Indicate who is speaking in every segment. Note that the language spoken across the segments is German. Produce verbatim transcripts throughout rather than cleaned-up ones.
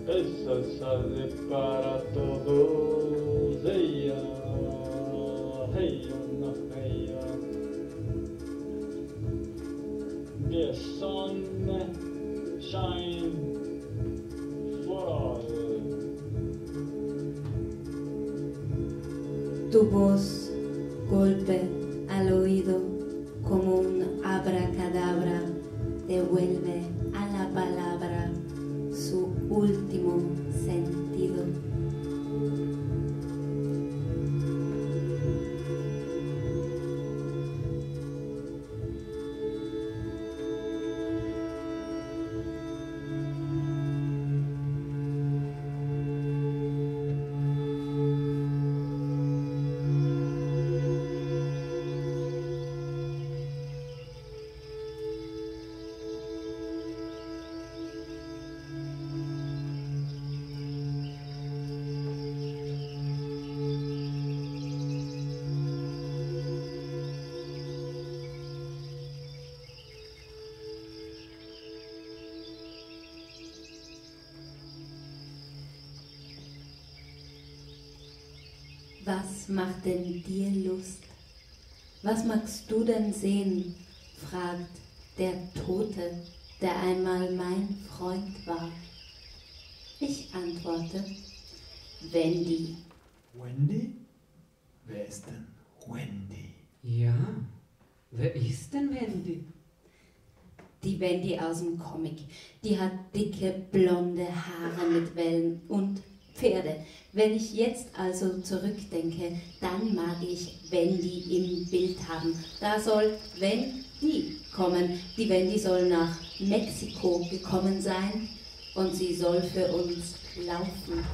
Speaker 1: Eso sale para todos. Ella, ella, no ella. The sun shine for all.
Speaker 2: Tu voz golpe al oído como un abracadabra, devuelve a la palabra su último sentido. Was macht denn dir Lust? Was magst du denn sehen? Fragt der Tote, der einmal mein Freund war. Ich antworte, Wendy.
Speaker 3: Wendy? Wer ist denn Wendy?
Speaker 4: Ja, wer ist denn Wendy?
Speaker 2: Die Wendy aus dem Comic. Die hat dicke, blonde Haare mit Wellen und Pferde. Wenn ich jetzt also zurückdenke, dann mag ich Wendy im Bild haben. Da soll Wendy kommen. Die Wendy soll nach Mexiko gekommen sein und sie soll für uns laufen.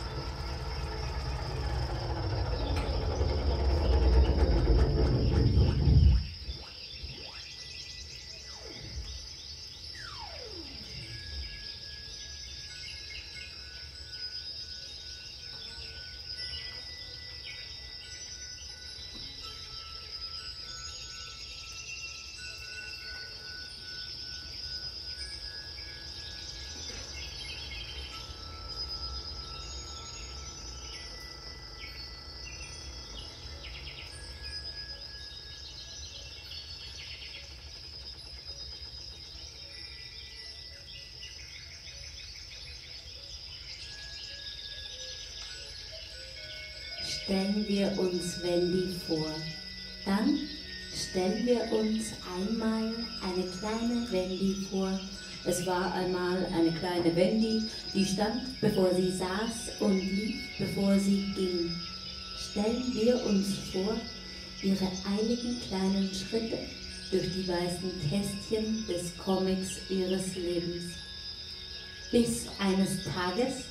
Speaker 2: Stellen wir uns Wendy vor. Dann stellen wir uns einmal eine kleine Wendy vor. Es war einmal eine kleine Wendy, die stand, bevor sie saß und lief, bevor sie ging. Stellen wir uns vor, ihre eiligen kleinen Schritte durch die weißen Kästchen des Comics ihres Lebens. Bis eines Tages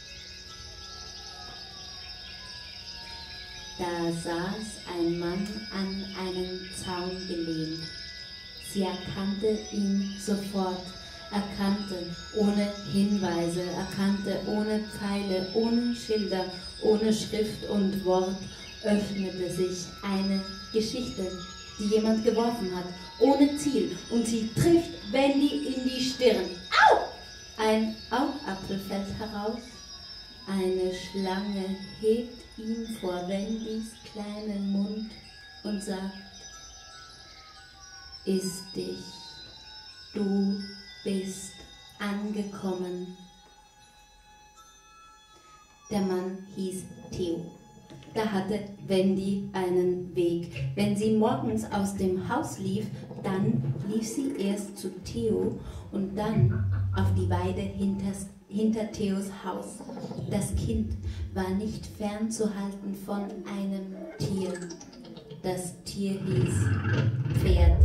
Speaker 2: da saß ein Mann an einen Zaun gelehnt. Sie erkannte ihn sofort, erkannte ohne Hinweise, erkannte ohne Pfeile, ohne Schilder, ohne Schrift und Wort, öffnete sich eine Geschichte, die jemand geworfen hat, ohne Ziel, und sie trifft Wendy in die Stirn. Au! Ein Augapfel fällt heraus, eine Schlange hebt ihn vor Wendys kleinen Mund und sagt, iss dich, du bist angekommen. Der Mann hieß Theo. Da hatte Wendy einen Weg. Wenn sie morgens aus dem Haus lief, dann lief sie erst zu Theo und dann auf die Weide hinterst hinter Theos Haus. Das Kind war nicht fernzuhalten von einem Tier. Das Tier hieß Pferd.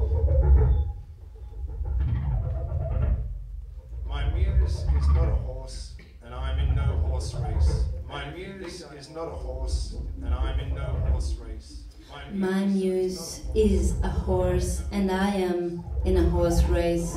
Speaker 5: My muse is not a horse, and I'm in no horse race. My muse is not a horse, and I'm in no horse race.
Speaker 2: My muse is a horse, and I am in a horse race.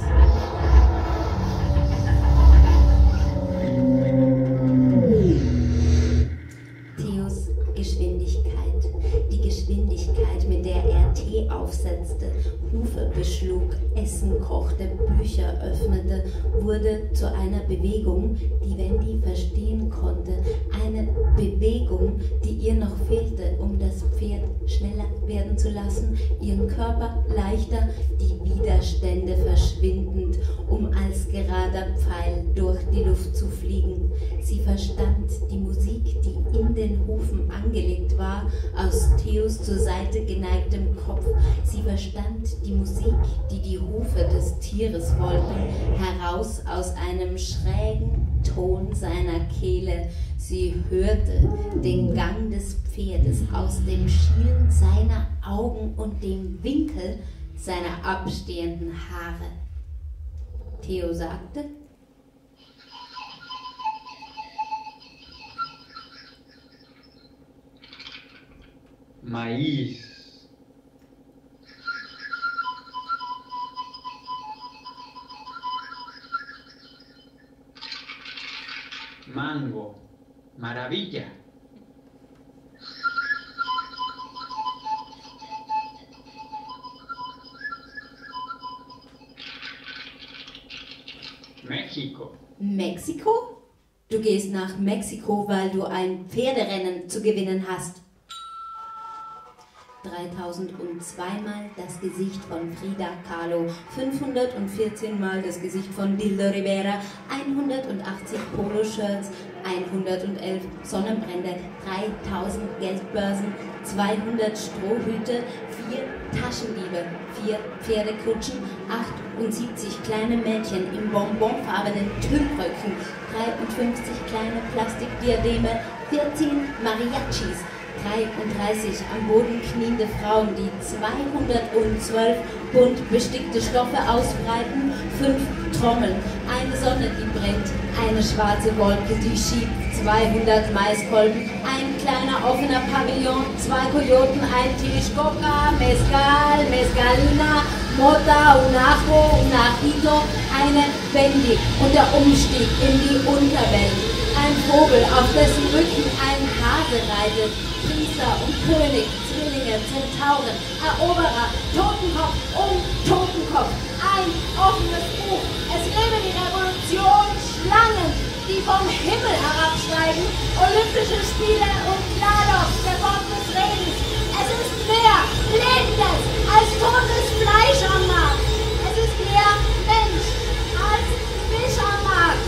Speaker 2: Theos Geschwindigkeit, die Geschwindigkeit, mit der er Tee aufsetzte, Hufe beschlug, Essen kochte, Bücher öffnete, wurde wurde zu einer Bewegung, die Wendy verstehen konnte. Eine Bewegung, die ihr noch fehlte, um das Pferd schneller werden zu lassen, ihren Körper leichter, die Widerstände verschwindend, um als gerader Pfeil durch die Luft zu fliegen. Sie verstand die Musik, die in den Hufen angelegt war, aus Theos zur Seite geneigtem Kopf. Sie verstand die Musik, die die Hufe des Tieres wollten, heraus aus einem schrägen Ton seiner Kehle. Sie hörte den Gang des Pferdes aus dem Schielen seiner Augen und dem Winkel seiner abstehenden Haare. Theo sagte:
Speaker 1: Maíz. Mango. Maravilla. Mexiko.
Speaker 2: Mexiko? Du gehst nach Mexiko, weil du ein Pferderennen zu gewinnen hast. dreitausendzwei Mal das Gesicht von Frida Kahlo, fünfhundertvierzehn Mal das Gesicht von Dildo Rivera, hundertachtzig Poloshirts, hundertelf Sonnenbrände, dreitausend Geldbörsen, zweihundert Strohhüte, vier Taschendiebe, vier Pferdekutschen, achtundsiebzig kleine Mädchen in bonbonfarbenen Tüllröcken, dreiundfünfzig kleine Plastikdiademe, vierzehn Mariachis, dreiunddreißig am Boden kniende Frauen, die zweihundertzwölf bunt bestickte Stoffe ausbreiten, fünf Trommeln, eine Sonne, die brennt, eine schwarze Wolke, die schiebt, zweihundert Maiskolben, ein kleiner offener Pavillon, zwei Kojoten, ein Tisch, Coca, Mezcal, Mezcalina, Mota, Unajo, Unajito, eine Wendy und der Umstieg in die Unterwelt. Ein Vogel, auf dessen Rücken ein Hase reitet, Priester und König, Zwillinge, Zentauren, Eroberer, Totenkopf um Totenkopf, ein offenes Buch. Es lebe die Revolution, Schlangen, die vom Himmel herabsteigen, Olympische Spiele und Klados, der Gott des Redens. Es ist mehr Lebendes als totes Fleisch am Markt. Es ist mehr Mensch als Fisch am Markt.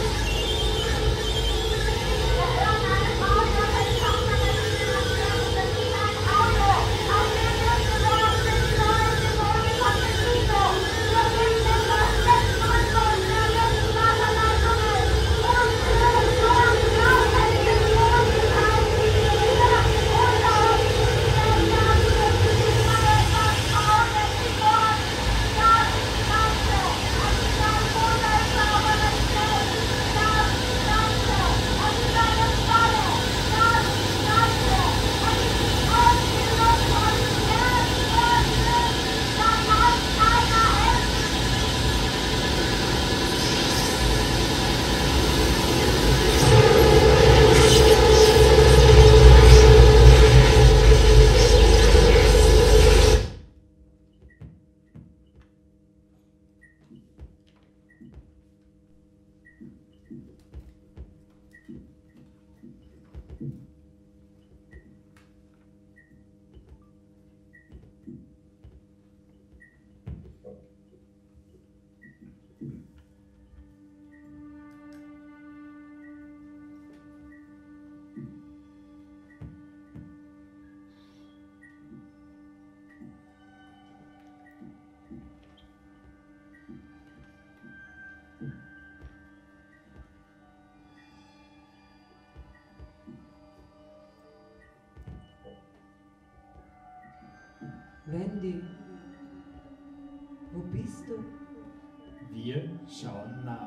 Speaker 4: Wendy, wo bist du?
Speaker 3: Wir schauen nach.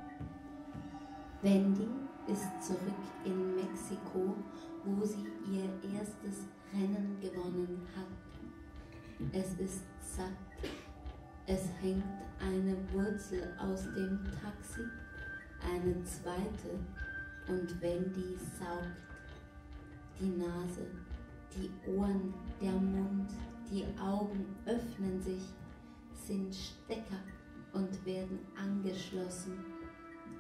Speaker 2: Wendy ist zurück in Mexiko, wo sie ihr erstes Rennen gewonnen hat. Es ist satt. Es hängt eine Wurzel aus dem Taxi, eine zweite, und Wendy saugt. Die Nase, die Ohren, der Mund, die Augen öffnen sich, sind Stecker und werden angeschlossen.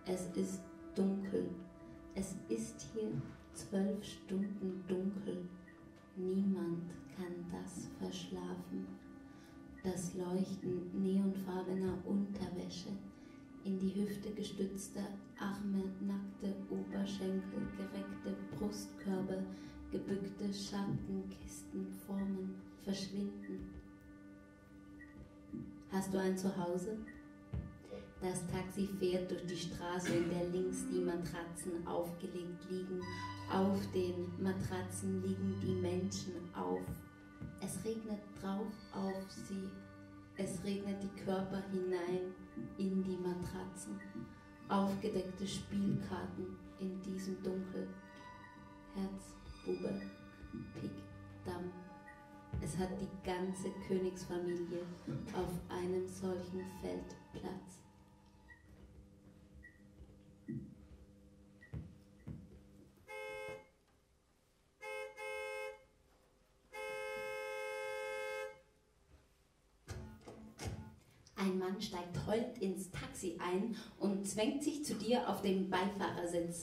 Speaker 2: Es ist dunkel. Es ist hier zwölf Stunden dunkel. Niemand kann das verschlafen. Das Leuchten neonfarbener Unterwäsche, in die Hüfte gestützte Arme, nackte Oberschenkel, gereckte Brustkörbe, gebückte Schattenkisten, Formen verschwinden. Hast du ein Zuhause? Das Taxi fährt durch die Straße, in der links die Matratzen aufgelegt liegen. Auf den Matratzen liegen die Menschen auf. Es regnet drauf auf sie. Es regnet die Körper hinein in die Matratzen. Aufgedeckte Spielkarten in diesem Dunkel. Herz, Bube, Pik, Damm. Es hat die ganze Königsfamilie auf einem solchen Feld Platz. Ein Mann steigt heulend ins Taxi ein und zwängt sich zu dir auf den Beifahrersitz.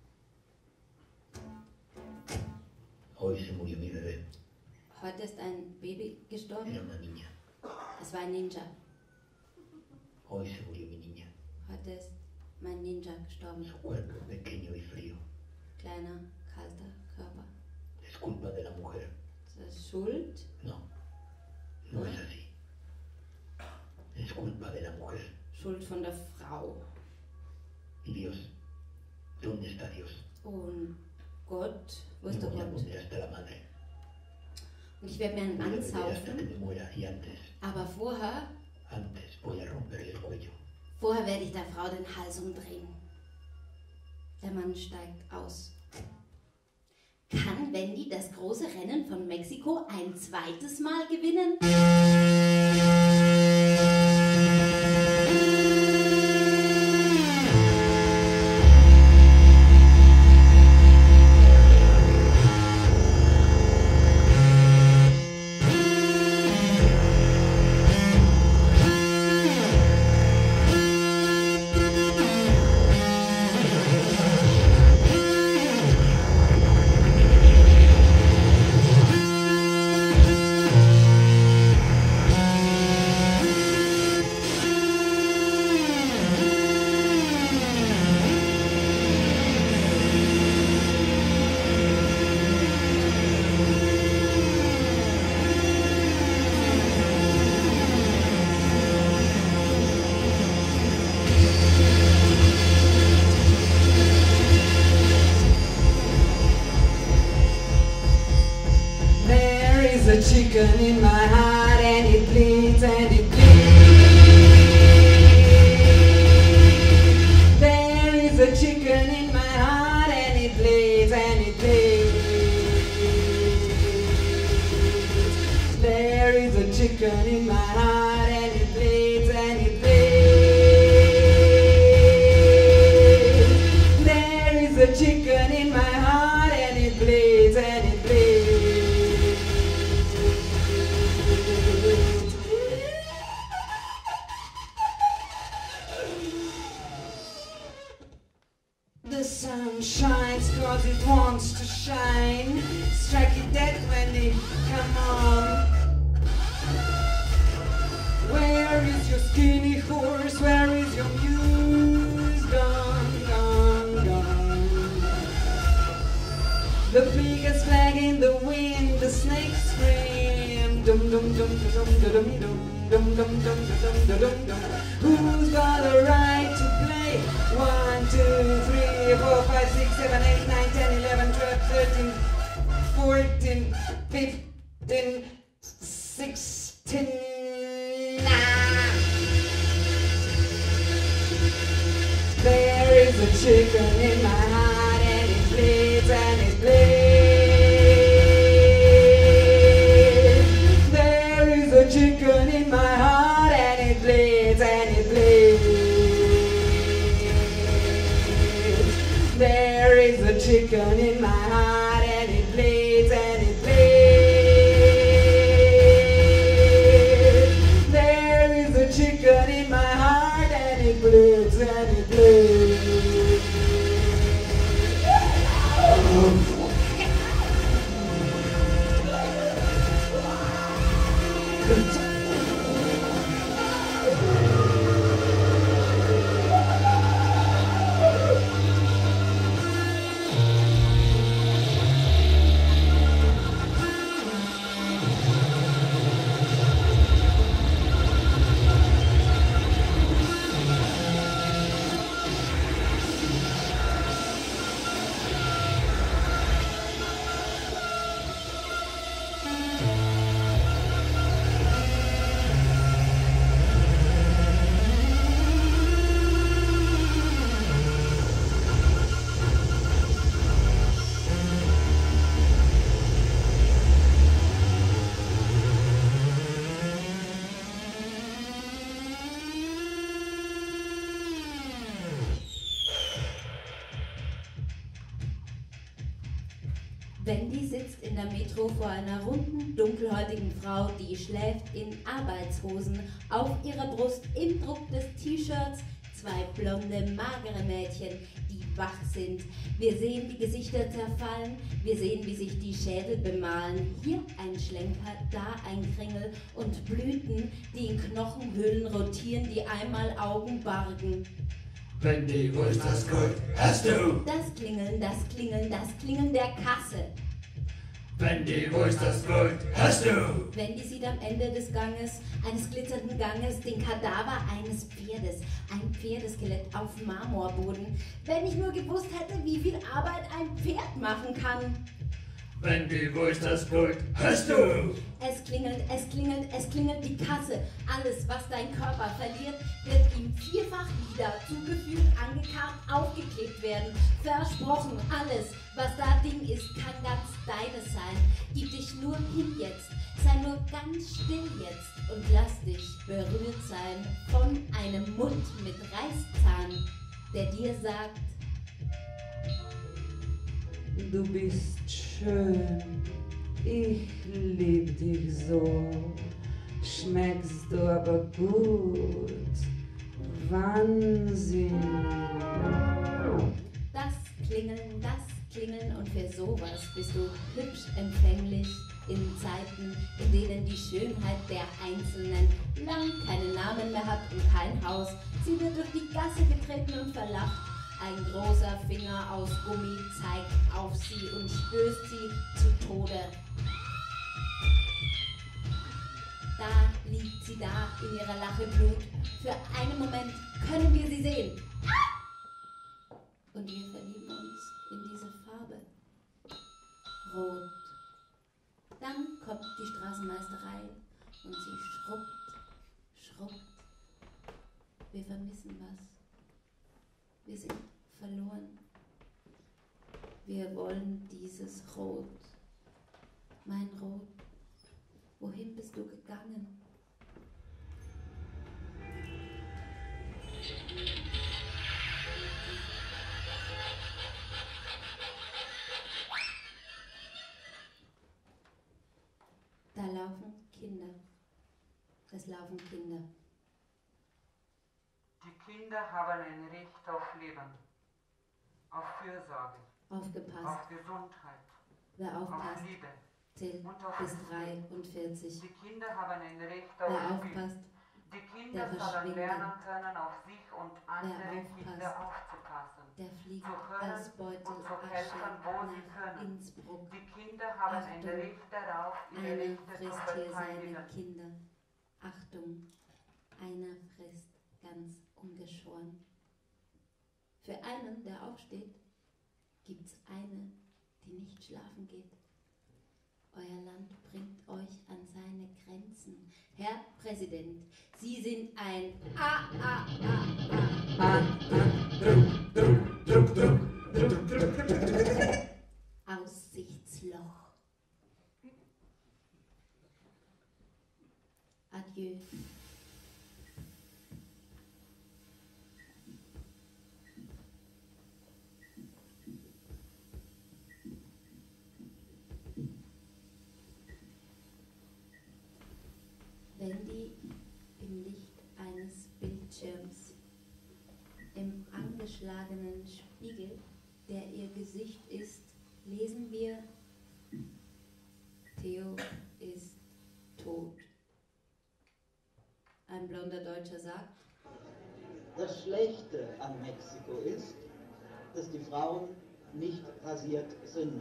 Speaker 6: Hoy se murió mi bebé.
Speaker 2: Heute ist ein Baby gestorben.
Speaker 6: Era una niña.
Speaker 2: Es war ein Ninja.
Speaker 6: Hoy se murió mi niña.
Speaker 2: Heute ist mein Ninja gestorben.
Speaker 6: Su cuerpo pequeño y frío.
Speaker 2: Kleiner, kalter Körper.
Speaker 6: Es culpa de la mujer.
Speaker 2: Das ist Schuld?
Speaker 6: No, no es así. Es culpa de la mujer.
Speaker 2: Schuld von der Frau.
Speaker 6: Y Dios, ¿dónde está Dios?
Speaker 2: Und Gott, wo
Speaker 6: Me
Speaker 2: ist der
Speaker 6: voy a
Speaker 2: Gott?
Speaker 6: poner hasta la madre.
Speaker 2: Und ich werde mir einen
Speaker 6: Voy a beber hasta que
Speaker 2: anzaufen,
Speaker 6: me muera y antes,
Speaker 2: aber vorher,
Speaker 6: antes voy a romperle el cuello.
Speaker 2: vorher werde ich der Frau den Hals umdrehen. Der Mann steigt aus. Kann Wendy das große Rennen von Mexiko ein zweites Mal gewinnen?
Speaker 7: a chicken in my heart and it bleeds and it bleeds. There is a chicken in my heart and it bleeds and it bleeds. There is a chicken in my heart and it bleeds and it bleeds. There is a chicken in my heart and it bleeds and it bleeds. The sun shines cause it wants to shine. Strike it dead when it come on. Where is your skinny horse? Where is your muse? Gone, gone, gone. The biggest flag in the wind, the snakes scream. Dum dum dum dum dum dum dum dum dum dum dum dum dum. Who's got the right to play? One, two, three, four, five, six, seven, eight, nine, ten, eleven, twelve, thirteen, fourteen, fifteen, sixteen. There is a chicken in my heart and it bleeds and it bleeds. There is a chicken in my heart and it bleeds and it bleeds. There is a chicken in my heart and it bleeds and it bleeds. There is a chicken in my heart and it bleeds and it bleeds.
Speaker 2: Wendy sitzt in der Metro vor einer runden, dunkelhäutigen Frau, die schläft in Arbeitshosen. Auf ihrer Brust im Druck des T-Shirts zwei blonde, magere Mädchen, die wach sind. Wir sehen die Gesichter zerfallen, wir sehen, wie sich die Schädel bemalen. Hier ein Schlenker, da ein Kringel und Blüten, die in Knochenhüllen rotieren, die einmal Augen bargen.
Speaker 6: Wendy, wo ist das Gold? Hast du?
Speaker 2: Das Klingeln, das Klingeln, das Klingeln der Kasse.
Speaker 6: Wendy, wo ist das Gold? Hast du?
Speaker 2: Wendy sieht am Ende des Ganges, eines glitzernden Ganges, den Kadaver eines Pferdes. Ein Pferdeskelett auf Marmorboden. Wenn ich nur gewusst hätte, wie viel Arbeit ein Pferd machen kann.
Speaker 6: Wendy, wo ist das Gold? Hast du?
Speaker 2: Es klingelt, es klingelt, es klingelt die Kasse. Alles, was dein Körper verliert, wird ihm vierfach wieder zugefügt, angekarrt, aufgeklebt werden. Versprochen, alles, was da Ding ist, kann ganz deines sein. Gib dich nur hin jetzt, sei nur ganz still jetzt und lass dich berührt sein von einem Mund mit Reißzahn, der dir sagt:
Speaker 7: Du bist schön, ich lieb dich so, schmeckst du aber gut, Wahnsinn.
Speaker 2: Das Klingeln, das Klingeln und für sowas bist du hübsch empfänglich in Zeiten, in denen die Schönheit der Einzelnen lang keinen Namen mehr hat und kein Haus. Sie wird durch die Gasse getreten und verlacht. Ein großer Finger aus Gummi zeigt auf sie und stößt sie zu Tode. Da liegt sie da in ihrer Lache Blut. Für einen Moment können wir sie sehen. Und wir verlieben uns in diese Farbe. Rot. Dann kommt die Straßenmeisterei und sie schrubbt, schrubbt. Wir vermissen was. Wir sind verloren. Wir wollen dieses Rot. Mein Rot. Wohin bist du gegangen? Da laufen Kinder. Es laufen Kinder.
Speaker 8: Die Kinder haben ein Recht auf Leben, auf Fürsorge,
Speaker 2: Aufgepasst.
Speaker 8: auf Gesundheit,
Speaker 2: Wer aufpasst,
Speaker 8: auf Liebe.
Speaker 2: zählt
Speaker 8: und auf
Speaker 2: bis
Speaker 8: Frieden.
Speaker 2: dreiundvierzig.
Speaker 8: Die Kinder haben ein Recht
Speaker 2: Wer
Speaker 8: auf Glück.
Speaker 2: aufpasst,
Speaker 8: Die
Speaker 2: der
Speaker 8: Kinder sollen
Speaker 2: verschwindet.
Speaker 8: lernen können, auf sich und andere
Speaker 2: aufpasst,
Speaker 8: Kinder aufzupassen.
Speaker 2: der fliegt
Speaker 8: zu können
Speaker 2: als Beutel
Speaker 8: und zu
Speaker 2: Asche
Speaker 8: helfen, wo sie
Speaker 2: nach
Speaker 8: können.
Speaker 2: Innsbruck.
Speaker 8: Die Kinder haben ein
Speaker 2: Achtung,
Speaker 8: Recht darauf, ihre
Speaker 2: Einer
Speaker 8: Rechte zu
Speaker 2: frisst hier
Speaker 8: verteidigen.
Speaker 2: seine Kinder. Achtung, einer frisst ganz ungeschoren. Für einen, der aufsteht, gibt's eine, die nicht schlafen geht. Euer Land bringt euch an seine Grenzen. Herr Präsident, Sie sind ein A, A, A, A, A. Aussichtsloch. Adieu. Wendy im Licht eines Bildschirms. Im angeschlagenen Spiegel, der ihr Gesicht ist, lesen wir: Theo ist tot. Ein blonder Deutscher sagt:
Speaker 9: Das Schlechte an Mexiko ist, dass die Frauen nicht rasiert sind.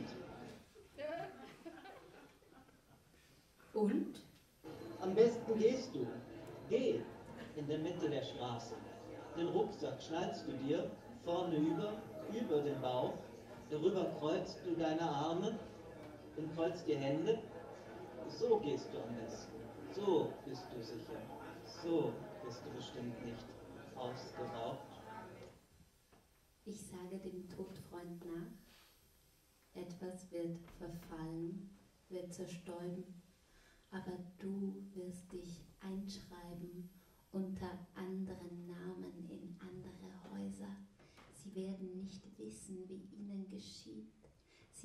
Speaker 2: Und?
Speaker 9: Am besten gehst du. Geh in der Mitte der Straße. Den Rucksack schnallst du dir vorne über, über den Bauch. Darüber kreuzt du deine Arme und kreuzt die Hände. So gehst du am besten. So bist du sicher. So bist du bestimmt nicht ausgeraubt.
Speaker 2: Ich sage dem Todfreund nach, etwas wird verfallen, wird zerstäuben, aber du wirst dich einschreiben unter anderen Namen in andere Häuser. Sie werden nicht wissen, wie ihnen geschieht. Sie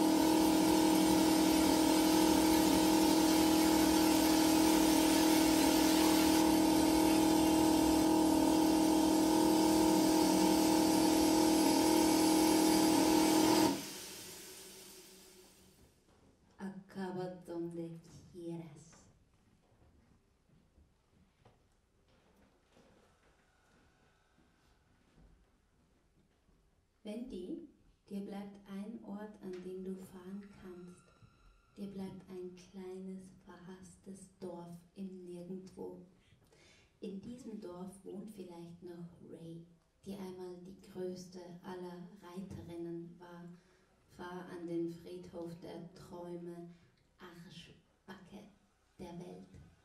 Speaker 2: Acaba donde quieras. Wendy, dir bleibt ein Ort, an den du fahren kannst. Dir bleibt ein kleines, verhasstes Dorf im Nirgendwo. In diesem Dorf wohnt vielleicht noch Ray, die einmal die größte aller Reiterinnen war. Fahr an den Friedhof der Träume, Arschbacke der Welt.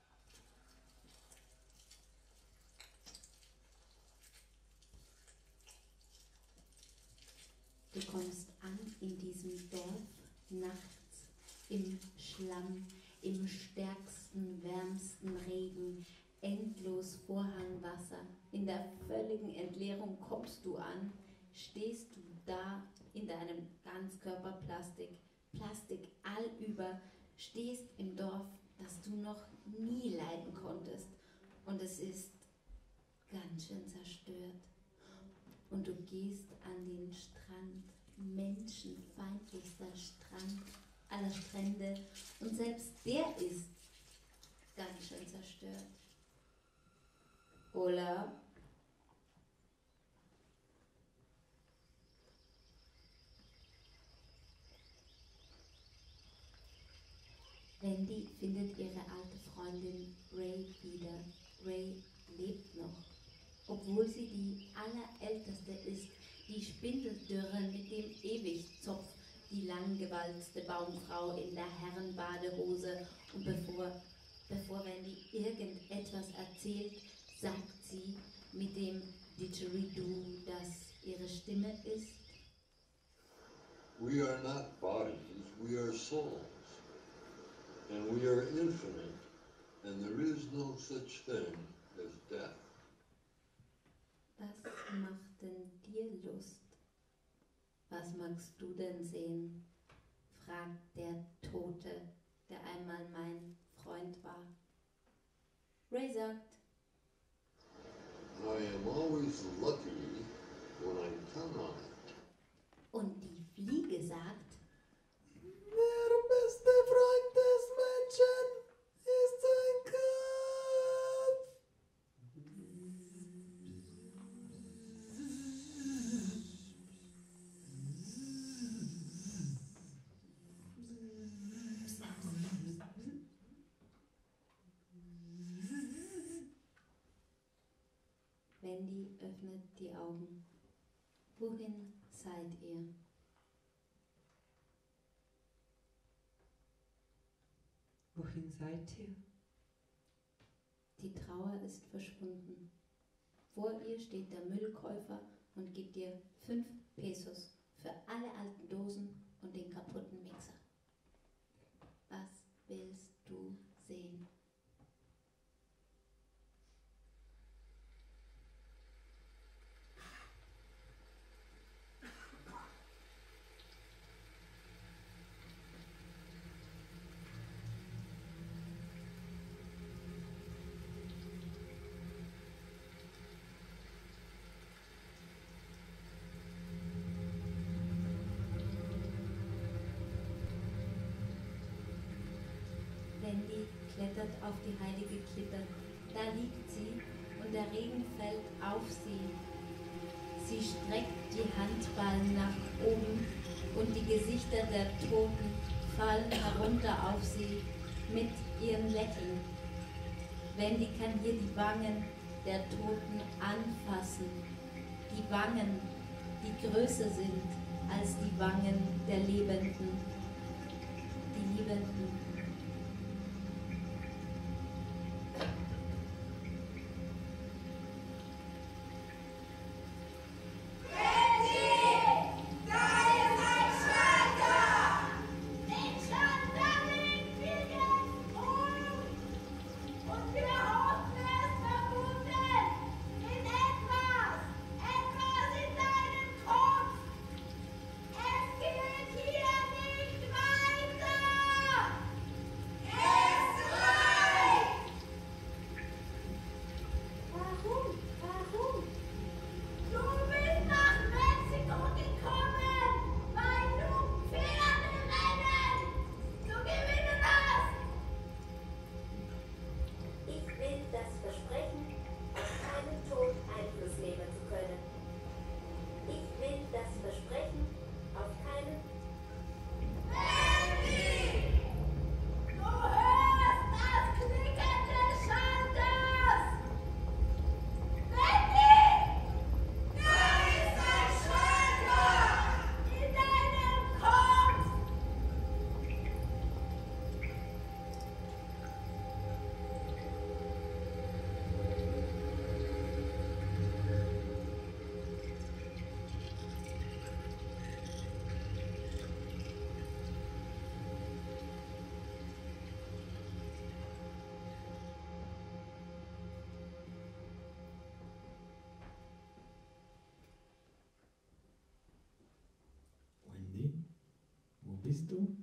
Speaker 2: Du kommst an in diesem Dorf nachts im Schlamm, im stärksten, wärmsten Regen, endlos Vorhangwasser. In der völligen Entleerung kommst du an, stehst du da in deinem Ganzkörperplastik, Plastik allüber, stehst im Dorf, das du noch nie leiden konntest. Und es ist ganz schön zerstört. Und du gehst an den Strand, menschenfeindlichster Strand aller Strände, und selbst der ist ganz schön zerstört. Hola. Wendy findet ihre alte Freundin Ray wieder. Ray lebt noch, obwohl sie die allerälteste ist, die Spindeldürre mit dem Ewigzopf, die langgewalzte Baumfrau in der Herrenbadehose. Und bevor, bevor Wendy irgendetwas erzählt, sagt sie mit dem Didgeridoo, das ihre Stimme ist:
Speaker 10: We are not bodies, we are souls. And we are infinite, and there is no such thing as death.
Speaker 2: Was macht denn dir Lust? Was magst du denn sehen? Fragt der Tote, der einmal mein Freund war. Ray sagt:
Speaker 10: I am always lucky when I count on it.
Speaker 2: Und die Fliege sagt:
Speaker 7: Der beste Freund des Menschen ist sein Kopf.
Speaker 2: Wendy öffnet die Augen. Wohin seid ihr?
Speaker 4: Wohin seid ihr?
Speaker 2: Die Trauer ist verschwunden. Vor ihr steht der Müllkäufer und gibt ihr fünf Pesos für alle alten Dosen und den kaputten Mixer. Was willst du sehen? Wendy klettert auf die heilige Klippe. Da liegt sie und der Regen fällt auf sie. Sie streckt die Handballen nach oben und die Gesichter der Toten fallen herunter auf sie mit ihrem Lächeln. Wendy kann hier die Wangen der Toten anfassen. Die Wangen, die größer sind als die Wangen der Lebenden. Die Liebenden.
Speaker 3: Bist du?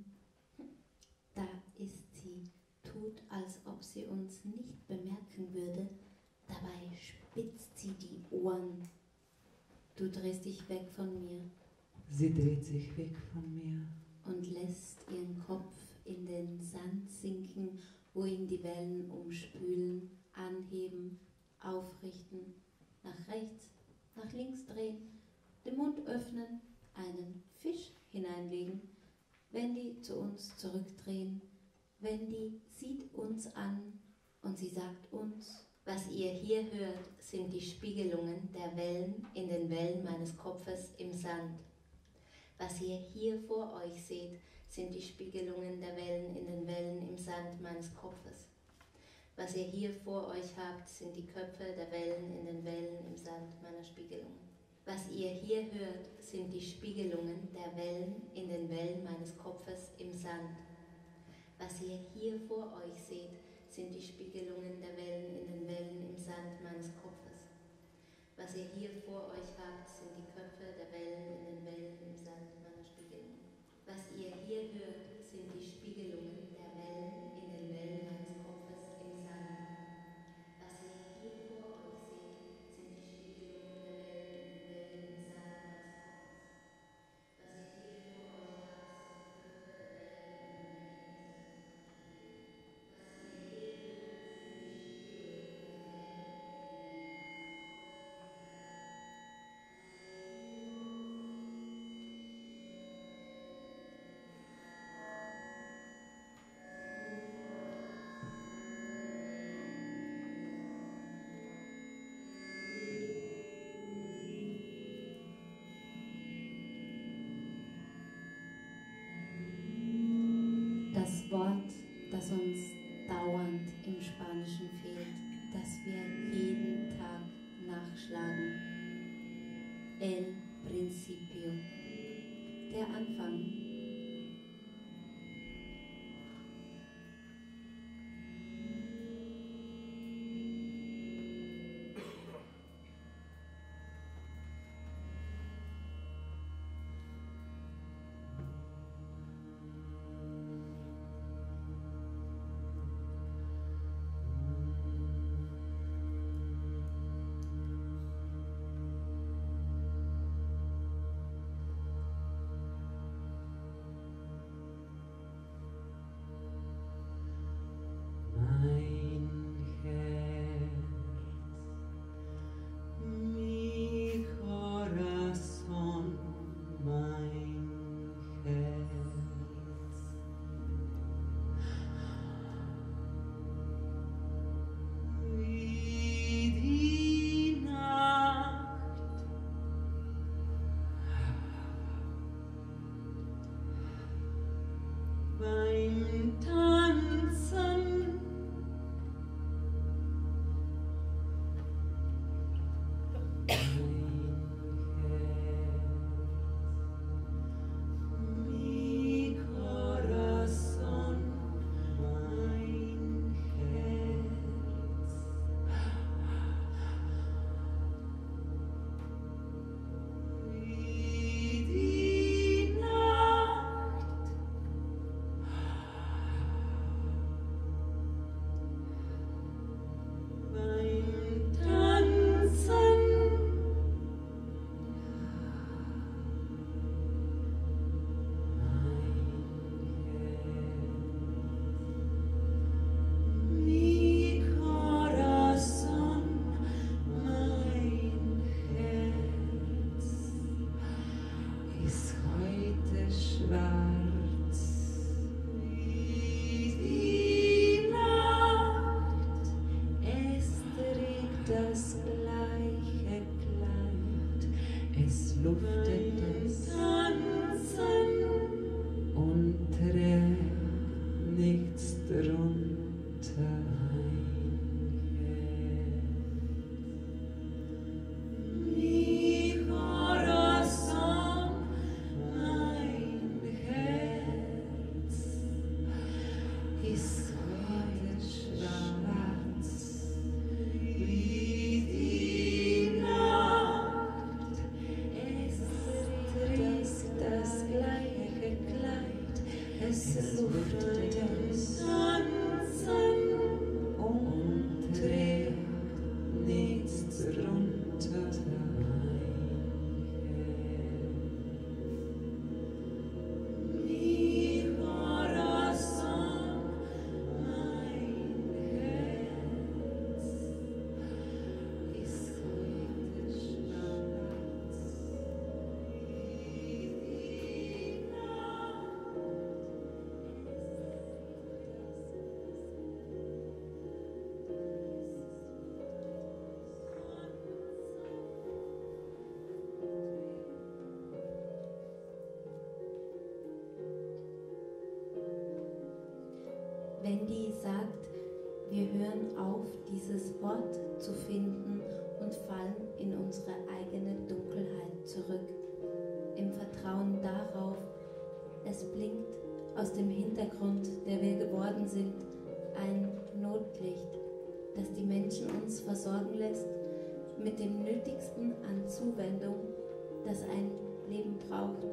Speaker 2: Da ist sie, tut, als ob sie uns nicht bemerken würde. Dabei spitzt sie die Ohren. Du drehst dich weg von mir.
Speaker 4: Sie dreht sich weg von mir.
Speaker 2: Und lässt ihren Kopf in den Sand sinken, wo ihn die Wellen umspülen, anheben, aufrichten, nach rechts, nach links drehen, den Mund öffnen, einen Fisch hineinlegen, Wendy zu uns zurückdrehen. Wendy sieht uns an und sie sagt uns, was ihr hier hört, sind die Spiegelungen der Wellen in den Wellen meines Kopfes im Sand. Was ihr hier vor euch seht, sind die Spiegelungen der Wellen in den Wellen im Sand meines Kopfes. Was ihr hier vor euch habt, sind die Köpfe der Wellen in den Wellen im Sand meiner Spiegelungen. Was ihr hier hört, sind die Spiegelungen der Wellen in den Wellen meines Kopfes im Sand. Was ihr hier vor euch seht, sind die Spiegelungen der Wellen in den Wellen im Sand meines Kopfes. Was ihr hier vor euch habt, sind die Köpfe der Wellen in den Wellen im Sand meiner Spiegelungen. Was ihr hier hört, sind die Spiegelungen der Wellen in den Wellen meines Kopfes im Sand. Was ihr hier vor euch seht, sind die Spiegelungen der Wellen in den Wellen im Sand meines Kopfes. Was ihr hier vor euch habt, sind die Köpfe der Wellen in den Wellen im Sand meiner Spiegelungen. Was ihr hier hört, sind die Spiegelungen der Wellen in den Wellen im Sand meines Kopfes. El Principio, der Anfang. Wendy sagt, wir hören auf, dieses Wort zu finden und fallen in unsere eigene Dunkelheit zurück. Im Vertrauen darauf, es blinkt aus dem Hintergrund, der wir geworden sind, ein Notlicht, das die Menschen uns versorgen lässt mit dem Nötigsten an Zuwendung, das ein Leben braucht.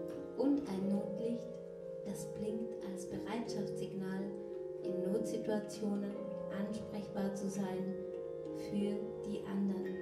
Speaker 2: Und ein Notlicht, das blinkt als Bereitschaftssignal, in Notsituationen ansprechbar zu sein für die anderen.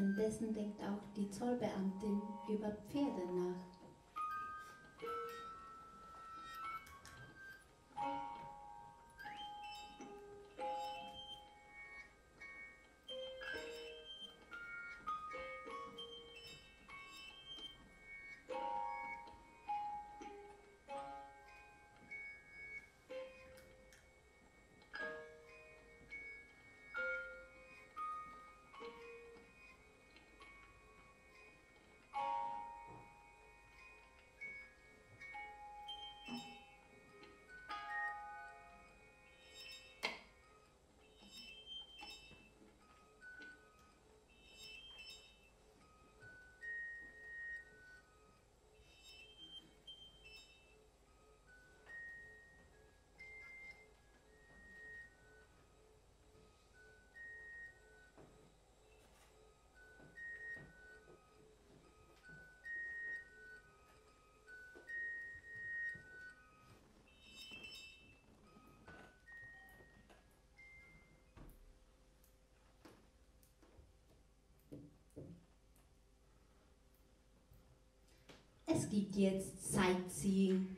Speaker 2: Währenddessen denkt auch die Zollbeamtin über Pferde nach. Es gibt jetzt Sightseeing.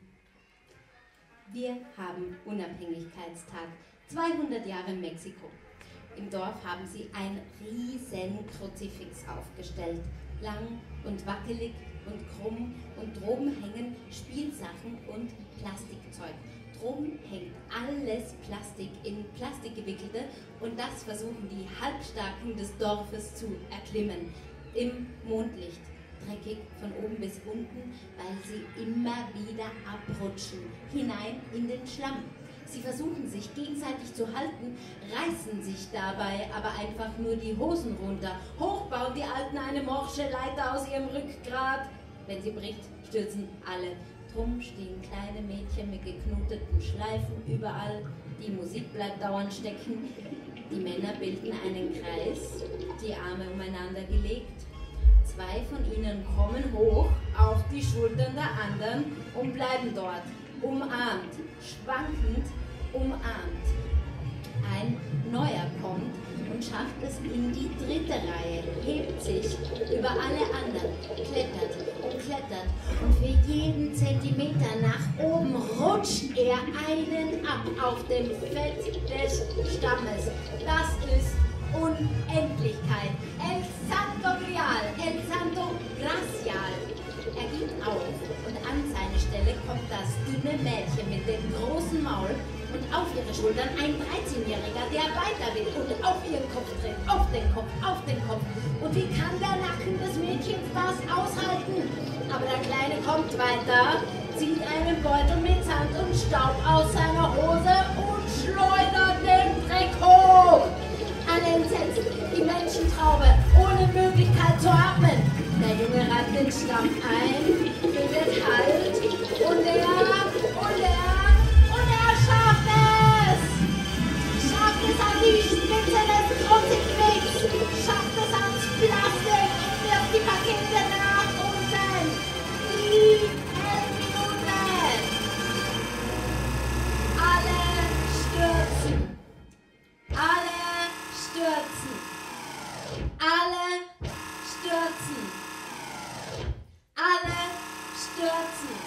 Speaker 2: Wir haben Unabhängigkeitstag, zweihundert Jahre Mexiko. Im Dorf haben sie ein riesen Kruzifix aufgestellt, lang und wackelig und krumm, und droben hängen Spielsachen und Plastikzeug. Droben hängt alles Plastik in Plastik gewickelte, und das versuchen die Halbstarken des Dorfes zu erklimmen. Im Mondlicht. Dreckig von oben bis unten, weil sie immer wieder abrutschen, hinein in den Schlamm. Sie versuchen sich gegenseitig zu halten, reißen sich dabei aber einfach nur die Hosen runter. Hoch bauen die Alten eine morsche Leiter aus ihrem Rückgrat. Wenn sie bricht, stürzen alle. Drum stehen kleine Mädchen mit geknoteten Schleifen überall. Die Musik bleibt dauernd stecken. Die Männer bilden einen Kreis, die Arme umeinander gelegt. Zwei von ihnen kommen hoch auf die Schultern der anderen und bleiben dort, umarmt, schwankend umarmt. Ein neuer kommt und schafft es in die dritte Reihe, hebt sich über alle anderen, klettert und klettert, und für jeden Zentimeter nach oben rutscht er einen ab auf dem Fett des Stammes. Das ist Unendlichkeit. El Santo Grial, El Santo Gracial. Er gibt auf, und an seine Stelle kommt das dünne Mädchen mit dem großen Maul, und auf ihre Schultern ein dreizehnjähriger, der weiter will und auf ihren Kopf tritt, auf den Kopf, auf den Kopf. Und wie kann der Nacken des Mädchens das aushalten? Aber der Kleine kommt weiter, zieht einen Beutel mit Sand und Staub aus seiner Hose und schleudert den Dreck hoch. Alle entsetzt, die Menschentraube, ohne Möglichkeit zu atmen. Der Junge reibt den Stamm ein, bildet Halt, und er, und er, und er schafft es! Schafft es an die Spitze des Kruzifix, schafft es ans Plastik und wirft die Pakete nach unten. Die Hellminute! Alle stürzen. Alle stürzen. Alle stürzen. Alle stürzen.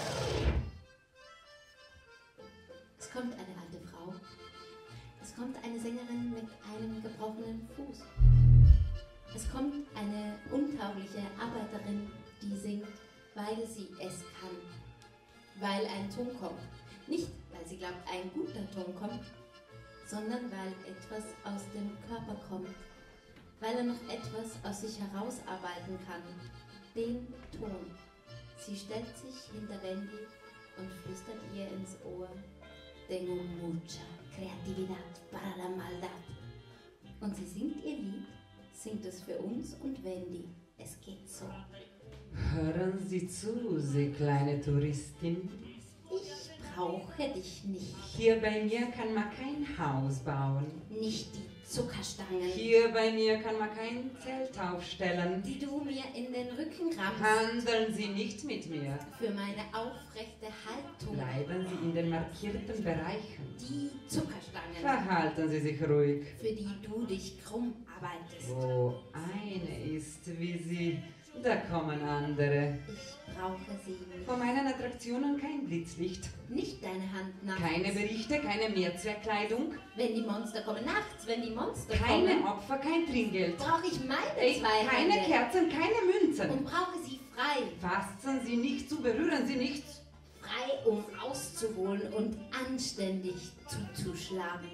Speaker 2: Es kommt eine alte Frau. Es kommt eine Sängerin mit einem gebrochenen Fuß. Es kommt eine untaugliche Arbeiterin, die singt, weil sie es kann. Weil ein Ton kommt. Nicht, weil sie glaubt, ein guter Ton kommt, sondern weil etwas aus dem Körper kommt, weil er noch etwas aus sich herausarbeiten kann, den Ton. Sie stellt sich hinter Wendy und flüstert ihr ins Ohr: Tengo mucha creatividad para la maldad. Und sie singt ihr Lied, singt es für uns und Wendy. Es geht so.
Speaker 7: Hören Sie zu, Sie kleine Touristin.
Speaker 2: Ich brauche dich nicht.
Speaker 7: Hier bei mir kann man kein Haus bauen.
Speaker 2: Nicht die Zuckerstangen,
Speaker 7: Hier bei mir kann man kein Zelt aufstellen.
Speaker 2: die du mir in den Rücken rammst.
Speaker 7: Handeln Sie nicht mit mir.
Speaker 2: Für meine aufrechte Haltung.
Speaker 7: Bleiben Sie in den markierten Bereichen.
Speaker 2: Die Zuckerstangen,
Speaker 7: Verhalten Sie sich ruhig.
Speaker 2: für die du dich krumm arbeitest.
Speaker 7: Wo eine ist wie Sie, da kommen andere.
Speaker 2: Ich brauche sie nicht.
Speaker 7: Vor meinen Attraktionen kein Blitzlicht.
Speaker 2: Nicht deine Hand nachts.
Speaker 7: Keine Berichte, keine Mehrzweckkleidung.
Speaker 2: Wenn die Monster kommen. Nachts, wenn die Monster
Speaker 7: Keine
Speaker 2: kommen.
Speaker 7: Opfer, kein Trinkgeld.
Speaker 2: Brauche ich meine
Speaker 7: Ey,
Speaker 2: zwei
Speaker 7: keine
Speaker 2: Hände.
Speaker 7: Kerzen, keine Münzen.
Speaker 2: Und brauche sie frei.
Speaker 7: Fassen Sie nicht zu, berühren Sie nichts.
Speaker 2: Frei, um auszuholen und anständig zuzuschlagen.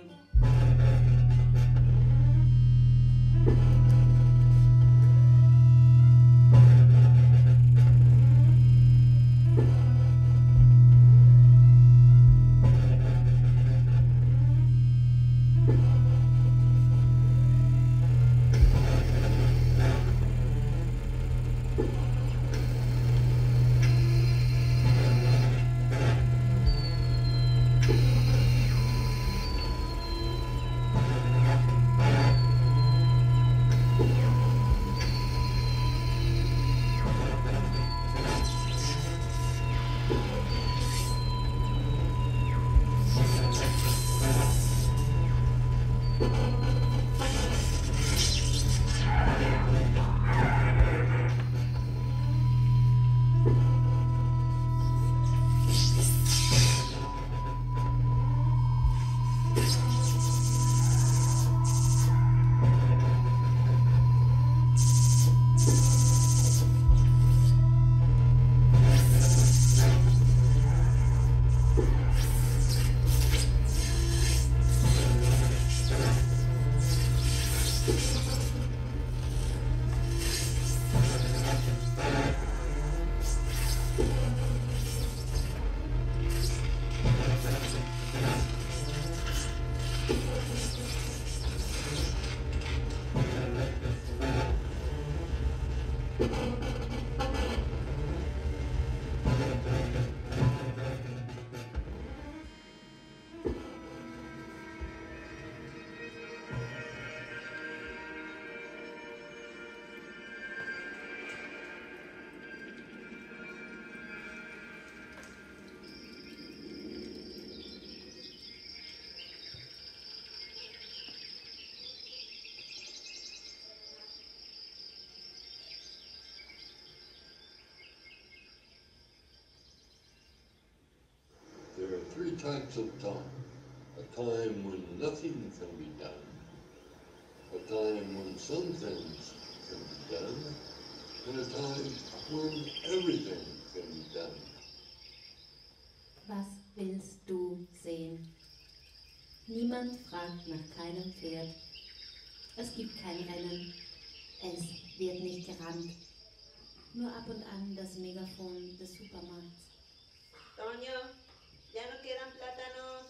Speaker 10: There are three types of time. A time when nothing can be done, a time when some things can be done, and a time when everything can be done.
Speaker 2: Was willst du sehen? Niemand fragt nach keinem Pferd. Es gibt kein Rennen. Es wird nicht gerannt. Nur ab und an das Megafon des Supermarkts.
Speaker 11: Toño, ya no quedan plátanos.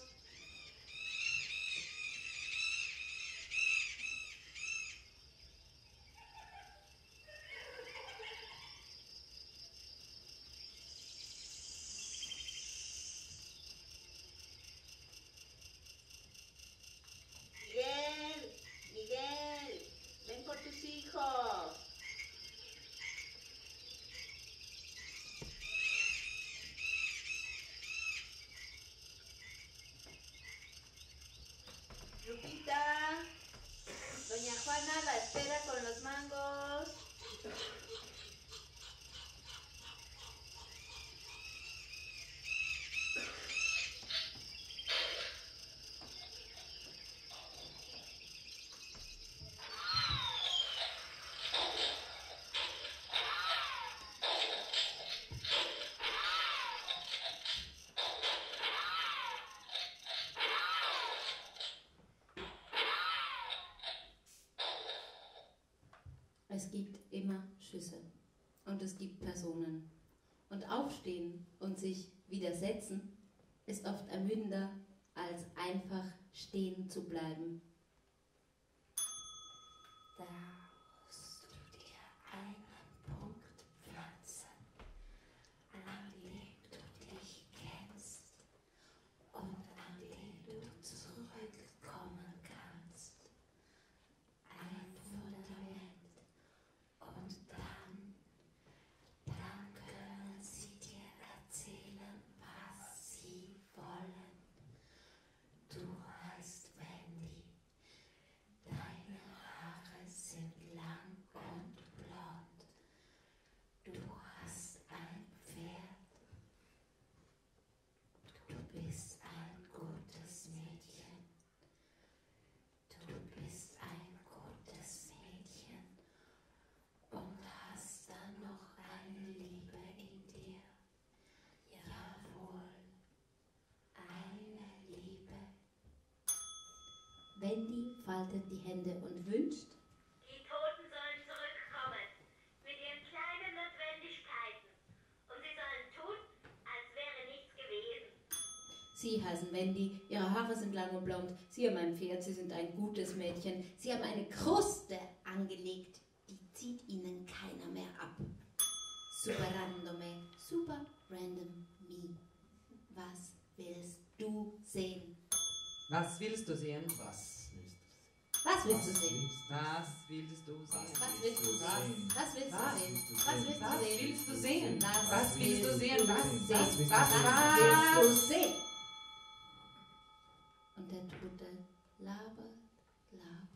Speaker 11: Miguel, Miguel, ven por tus hijos. Lupita, doña Juana la espera con los mangos.
Speaker 2: Es gibt immer Schüsse und es gibt Personen. Und aufstehen und sich widersetzen ist oft ermüdender, als einfach stehen zu bleiben. Da musst du dir einen Punkt pflanzen, an dem du dich kennst und an dem du zurückkommen kannst. faltet die Hände und wünscht.
Speaker 12: Die Toten sollen zurückkommen, mit ihren kleinen Notwendigkeiten. Und sie sollen tun, als wäre nichts gewesen.
Speaker 2: Sie heißen Wendy, ihre Haare sind lang und blond, sie haben ein Pferd, sie sind ein gutes Mädchen. Sie haben eine Kruste angelegt, die zieht ihnen keiner mehr ab. Super randome, super random me. Was willst du sehen?
Speaker 7: Was willst du sehen?
Speaker 3: Was willst du
Speaker 2: Was willst du sehen?
Speaker 7: Was willst du sehen?
Speaker 2: Was willst du sehen? Was willst du
Speaker 7: Was?
Speaker 2: sehen? Was willst
Speaker 7: Was
Speaker 2: du sehen?
Speaker 7: willst du sehen?
Speaker 2: Was
Speaker 7: Was willst du sehen? Was?
Speaker 2: willst
Speaker 7: Was?
Speaker 2: du sehen?
Speaker 7: Was?
Speaker 2: Was willst du sehen? Und der Tote labert, labert,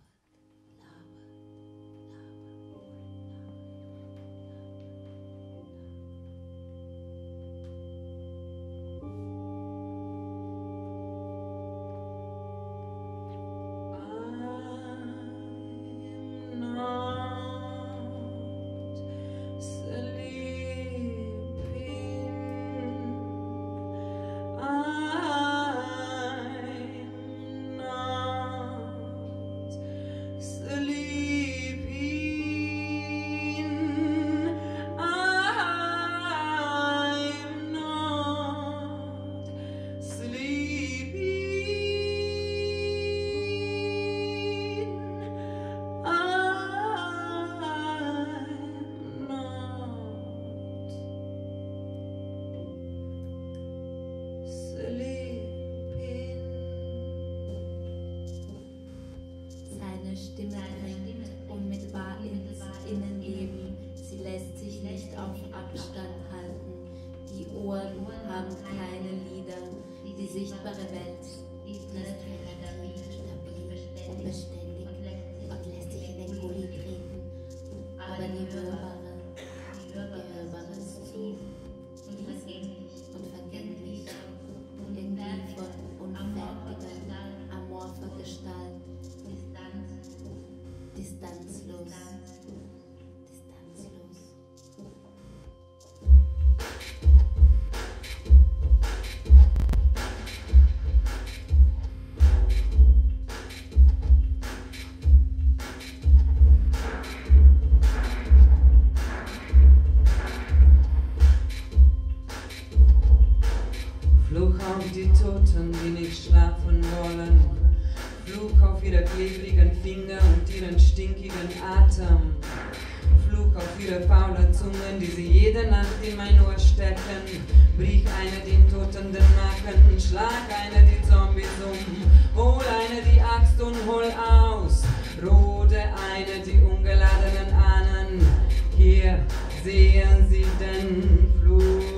Speaker 2: Seine Stimme dringt unmittelbar ins Innenleben. Sie lässt sich nicht auf Abstand halten. Die Ohren haben keine Lider. Die sichtbare Welt ist stabil und beständig und lässt sich in den Gully treten. Aber die hörbare, die hörbare ist zu tief und vergänglich, irgendwie von unfertiger, amorpher Gestalt. Distanzlos. Distanzlos.
Speaker 7: Fluch auf die Toten, die nicht schlafen wollen. Fluch auf ihre klebrigen Finger und ihren stinkigen Atem. Fluch auf ihre faulen Zungen, die sie jede Nacht in mein Ohr stecken. Brich einer den Toten den Nacken, schlag einer die Zombies um. Hol einer die Axt und hol aus. Rode einer die ungeladenen Ahnen. Hier sehen sie den Fluss.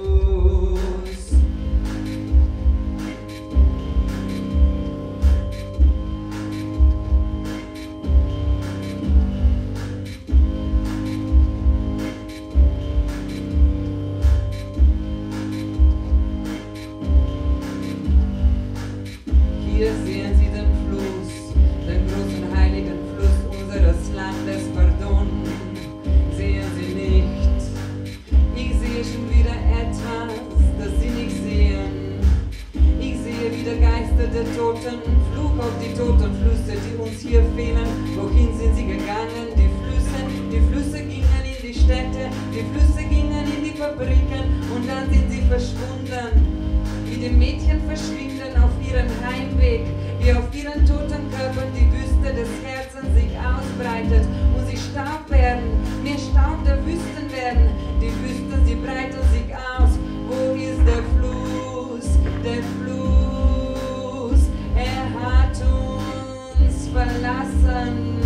Speaker 7: Hier sehen Sie den Fluss, den großen heiligen Fluss unseres Landes, pardon. Sehen Sie nicht? Ich sehe schon wieder etwas, das Sie nicht sehen. Ich sehe wieder Geister der Toten, Fluch auf die toten Flüsse, die uns hier fehlen. Wohin sind sie gegangen? Die Flüsse, die Flüsse gingen in die Städte, die Flüsse gingen in die Fabriken und dann sind sie verschwunden. Wie die Mädchen verschwinden auf ihrem Heimweg, wie auf ihren toten Körpern die Wüste des Herzens sich ausbreitet und sie Staub werden, mehr Staub der Wüsten werden. Die Wüsten, sie breiten sich aus. Wo ist der Fluss? Der Fluss, er hat uns verlassen.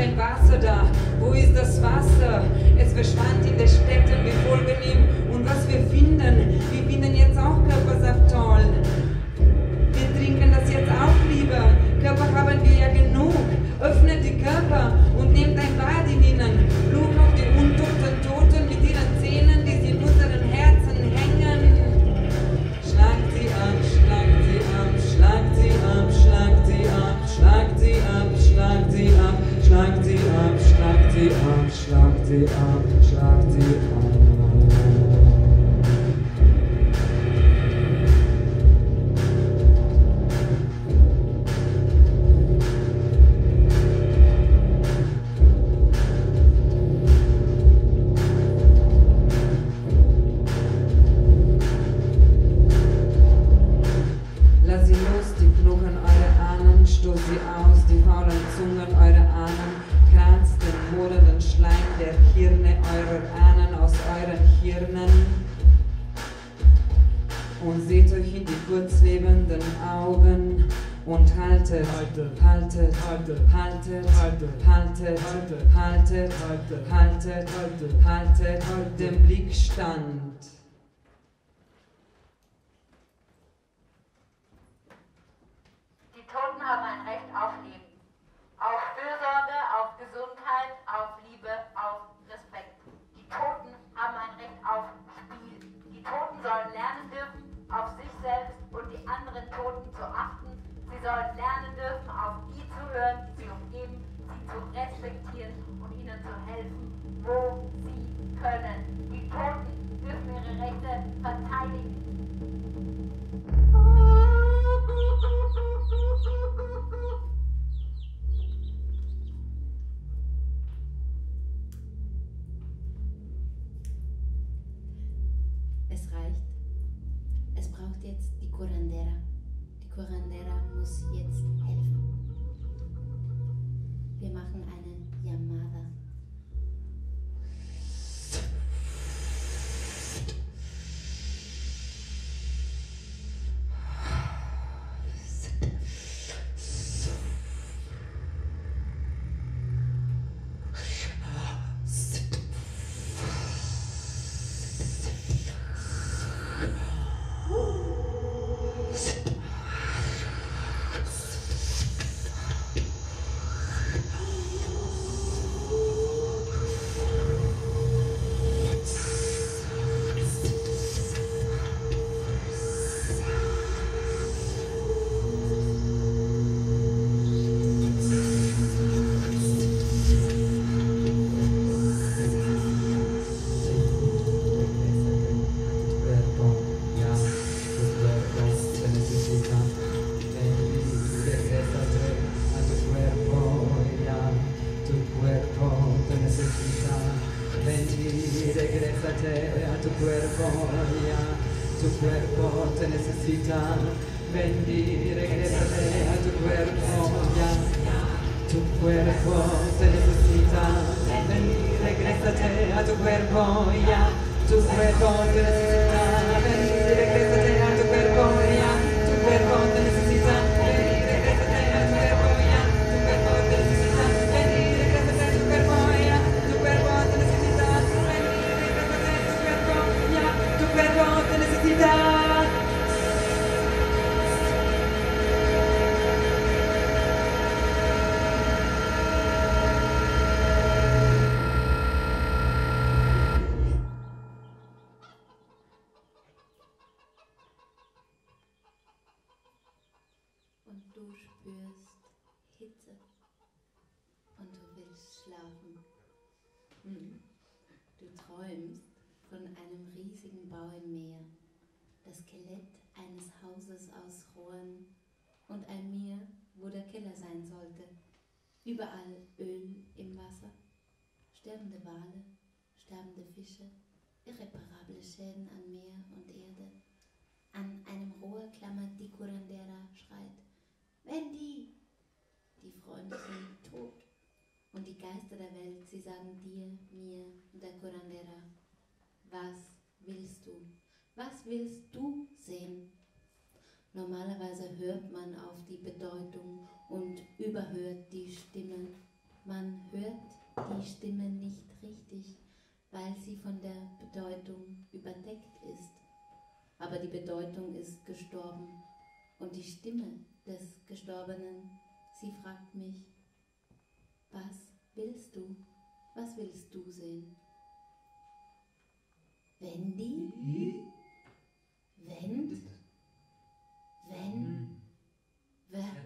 Speaker 7: kein Wasser da. Wo ist das Wasser? Es verschwand in den Städten, wir folgen ihm. Und was wir finden, wir finden jetzt auch Körpersaft toll. Wir trinken das jetzt auch lieber. Körper haben wir ja genug. Öffnet die Körper und nehmt ein Bad in ihnen. Fluch auf die untoten Toten mit ihren Zähnen, die sie in unseren Herzen hängen. Schlagt sie ab, schlagt sie ab, schlagt sie ab, schlagt sie ab, schlagt sie ab, schlagt sie ab, schlagt sie ab, schlagt sie ab, schlagt sie ab, schlagt sie ab. Haltet, haltet, haltet, haltet, haltet, haltet, haltet, haltet den Blick stand.
Speaker 13: Die Toten haben ein Recht auf Leben, auf Fürsorge, auf Gesundheit, auf Liebe, auf Respekt. Die Toten haben ein Recht auf Spiel. Die Toten sollen lernen dürfen, auf sich selbst und die anderen Toten zu achten. Sie sollen lernen dürfen, auf die zu hören, die sie umgeben, sie zu respektieren und ihnen zu helfen, wo sie können. Die Toten dürfen ihre Rechte verteidigen.
Speaker 2: Es reicht. Es braucht jetzt die Curandera. Die Curandera muss jetzt helfen. Wir machen eine Llamada. Überall Öl im Wasser, sterbende Wale, sterbende Fische, irreparable Schäden an Meer und Erde. An einem Rohr klammert die Curandera, schreit: Wendy! Die Freunde sind tot. Und die Geister der Welt, sie sagen dir, mir und der Curandera: Was willst du? Was willst du sehen? Normalerweise hört man auf die Bedeutung und überhört die Stimme. Man hört die Stimme nicht richtig, weil sie von der Bedeutung überdeckt ist. Aber die Bedeutung ist gestorben und die Stimme des Gestorbenen, sie fragt mich, was willst du? Was willst du sehen? Wendy? Wend? Wenn? Wer?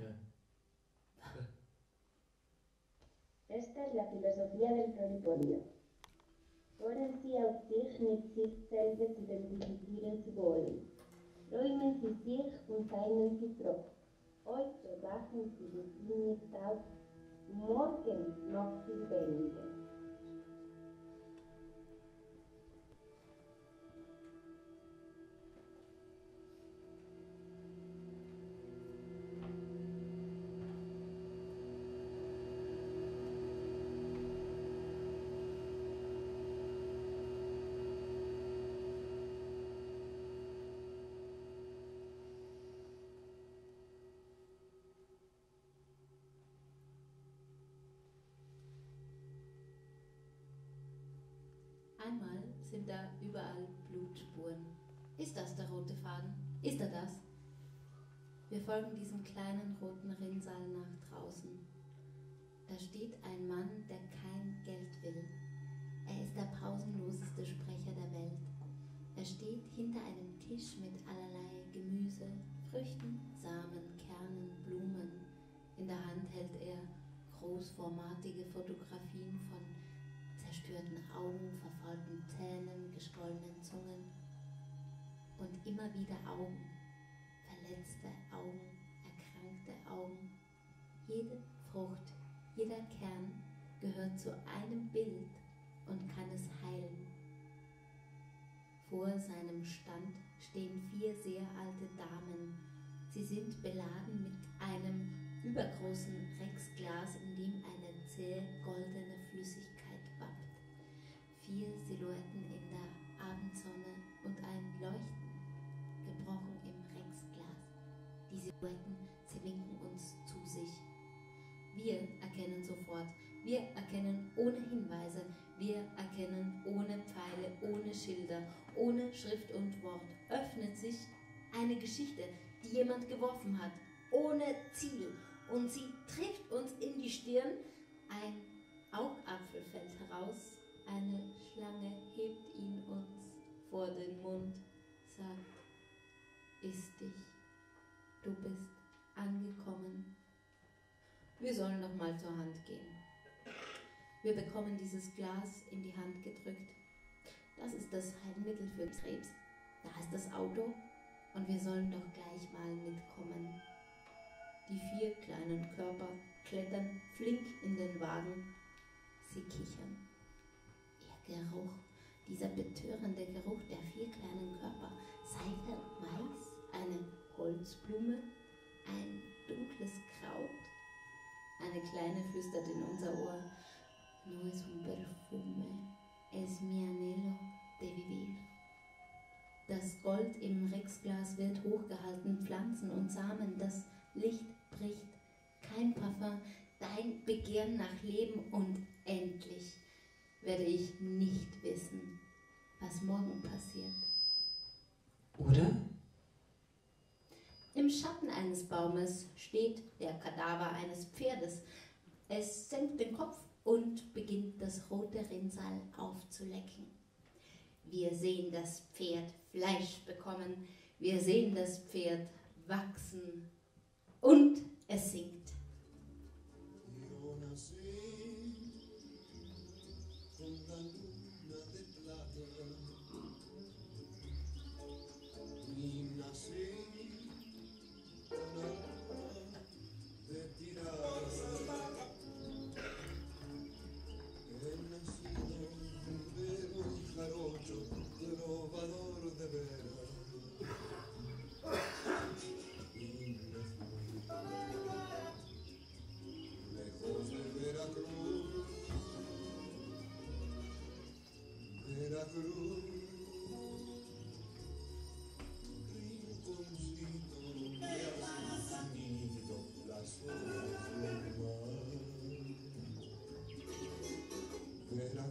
Speaker 12: Esta es la filosofía del Prolipodio. Hören Sie auf sich, mit sich selber zu identifizieren zu wollen. Räumen Sie sich und seien Sie froh. Heute wachen Sie mit ihm nicht auf, morgen noch viel weniger.
Speaker 2: Einmal sind da überall Blutspuren. Ist das der rote Faden? Ist er das? Wir folgen diesem kleinen roten Rinnsal nach draußen. Da steht ein Mann, der kein Geld will. Er ist der pausenloseste Sprecher der Welt. Er steht hinter einem Tisch mit allerlei Gemüse, Früchten, Samen, Kernen, Blumen. In der Hand hält er großformatige Fotografien von zerstörten Augen, verfaulten Zähnen, geschwollenen Zungen und immer wieder Augen, verletzte Augen, erkrankte Augen. Jede Frucht, jeder Kern gehört zu einem Bild und kann es heilen. Vor seinem Stand stehen vier sehr alte Damen. Sie sind beladen mit einem übergroßen Rexglas, in dem eine zähe goldene Flüssigkeit wappt. Vier Silhouetten in der Abendsonne und ein Leuchten, gebrochen im Rexglas. Die Silhouetten, sie winken uns zu sich. Wir erkennen sofort, wir erkennen ohne Hinweise, wir erkennen ohne Pfeile, ohne Schilder, ohne Schrift und Wort. Öffnet sich eine Geschichte, die jemand geworfen hat, ohne Ziel. Und sie trifft uns in die Stirn, ein Augapfel fällt heraus, eine Schlange hebt ihn uns vor den Mund, sagt, iss dich, du bist angekommen. Wir sollen noch mal zur Hand gehen. Wir bekommen dieses Glas in die Hand gedrückt. Das ist das Heilmittel für Krebs. Da ist das Auto und wir sollen doch gleich mal mitkommen. Die vier kleinen Körper klettern flink in den Wagen. Sie kichern. Ihr Geruch, dieser betörende Geruch der vier kleinen Körper. Seife, Mais, eine Holzblume, ein dunkles Kraut. Eine Kleine flüstert in unser Ohr, no es un perfume, es mi anhelo de vivir. Das Gold im Rexglas wird hochgehalten, Pflanzen und Samen, das Licht bricht, kein Parfum, dein Begehren nach Leben und endlich werde ich nicht wissen, was morgen passiert.
Speaker 7: Oder?
Speaker 2: Im Schatten eines Baumes steht der Kadaver eines Pferdes. Es senkt den Kopf und beginnt das rote Rinnsal aufzulecken. Wir sehen das Pferd Fleisch bekommen, wir sehen das Pferd wachsen und es singt.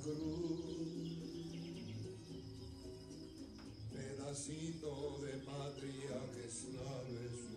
Speaker 14: cruz, pedacito de patria que sabes